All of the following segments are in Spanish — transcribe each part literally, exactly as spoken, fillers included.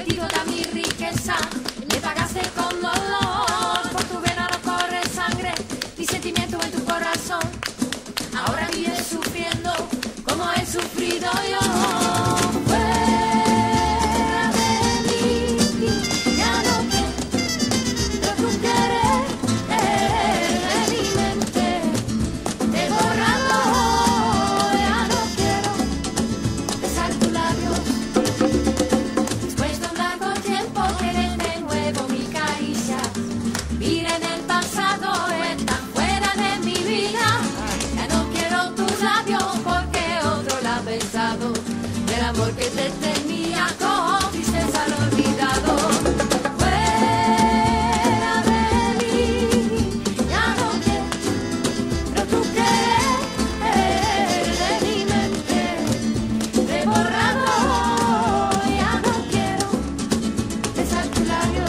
metido toda mi riqueza, me pagaste con dolor, por tu vena no corre sangre, mi sentimiento en tu corazón, ahora vives sufriendo como he sufrido yo. Fuera de mí, ya no quiero tu querer de mi mente, te he borrado, ya no quiero besar tus labios. Después de un largo tiempo querer de nuevo mi caricia, vivir en el pasado está fuera de mi vida, ya no quiero tus labios porque otro la ha pensado, del amor que te tenía con tristeza lo he olvidado. Fuera de mí, ya no quiero tu querer de mi mente, te he borrado, ya no quiero besar tus labios.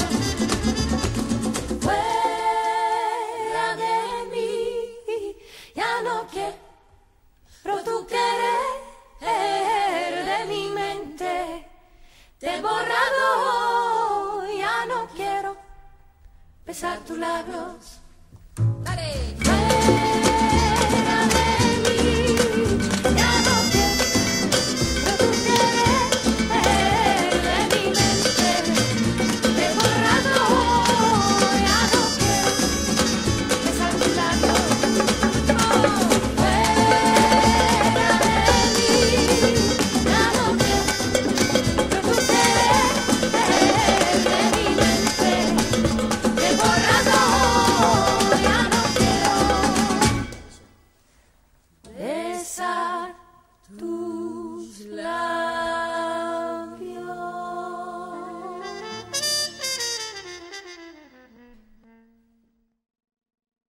Fuera de mí, ya no quiero tu querer de mi mente, te he borrado, ya no quiero besar tus labios. Dale. Fuera de mí, ya no quiero tu querer de mi mente, te he borrado, ya no quiero besar tus labios. Oh, fuera de mí, ya no quiero tu querer de mi mente, te he borrado, ya no quiero besar tus labios.